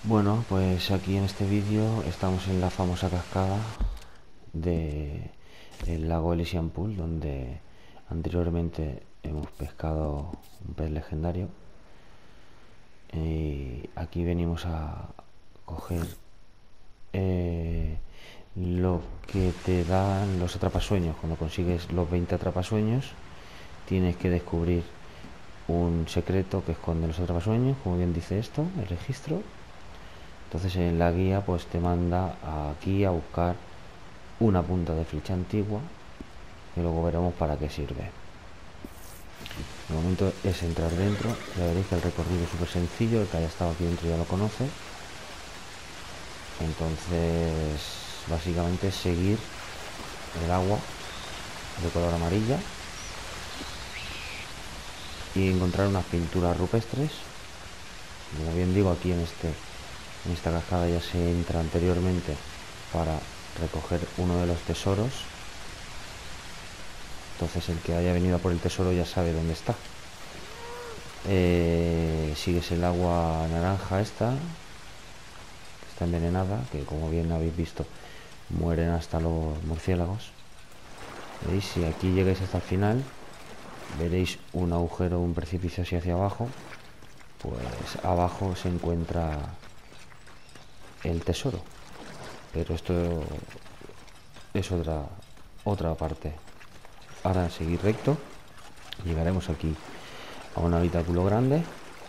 Bueno, pues aquí en este vídeo estamos en la famosa cascada de el lago Elysian Pool, donde anteriormente hemos pescado un pez legendario. Y aquí venimos a coger lo que te dan los atrapasueños. Cuando consigues los 20 atrapasueños, tienes que descubrir un secreto que esconde los atrapasueños, como bien dice esto, el registro. Entonces en la guía pues te manda aquí a buscar una punta de flecha antigua, que luego veremos para qué sirve. De momento es entrar dentro. Ya veréis que el recorrido es súper sencillo, el que haya estado aquí dentro ya lo conoce. Entonces básicamente es seguir el agua de color amarilla y encontrar unas pinturas rupestres. Como bien digo, aquí en esta cascada ya se entra anteriormente para recoger uno de los tesoros. Entonces el que haya venido a por el tesoro ya sabe dónde está. Sigues el agua naranja esta, que está envenenada, que como bien habéis visto mueren hasta los murciélagos. ¿Veis? Si aquí llegáis hasta el final, veréis un agujero, un precipicio hacia abajo. Pues abajo se encuentra el tesoro, pero esto es otra parte. Ahora seguir recto, llegaremos aquí a un habitáculo grande,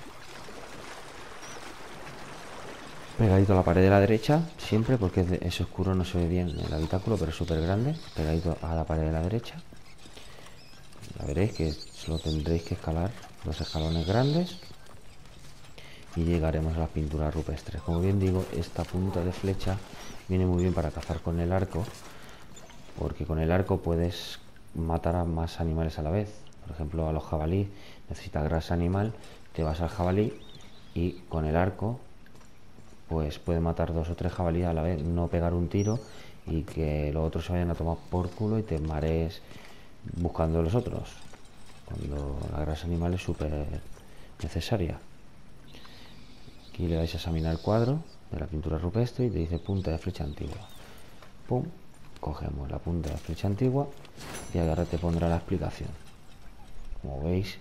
pegadito a la pared de la derecha, siempre, porque es oscuro, no se ve bien el habitáculo, pero es súper grande, pegadito a la pared de la derecha. Ya veréis que solo tendréis que escalar los escalones grandes y llegaremos a las pinturas rupestres. Como bien digo, esta punta de flecha viene muy bien para cazar con el arco, porque con el arco puedes matar a más animales a la vez. Por ejemplo, a los jabalíes, necesitas grasa animal, te vas al jabalí y con el arco pues puedes matar 2 o 3 jabalíes a la vez, no pegar un tiro y que los otros se vayan a tomar por culo y te marees buscando a los otros, cuando la grasa animal es súper necesaria. Aquí le dais a examinar el cuadro de la pintura rupestre y te dice punta de flecha antigua. Pum, cogemos la punta de flecha antigua y ahora te pondrá la explicación. Como veis,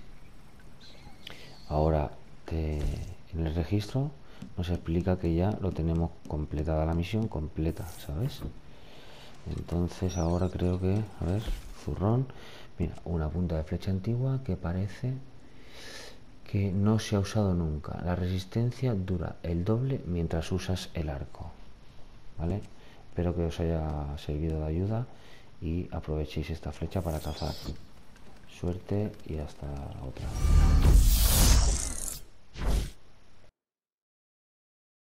ahora en el registro nos explica que ya lo tenemos completada la misión completa, ¿sabes? Entonces ahora creo que, a ver, zurrón, mira, una punta de flecha antigua que parece que no se ha usado nunca. La resistencia dura el doble mientras usas el arco, ¿vale? Espero que os haya servido de ayuda y aprovechéis esta flecha para cazar. Suerte y hasta otra.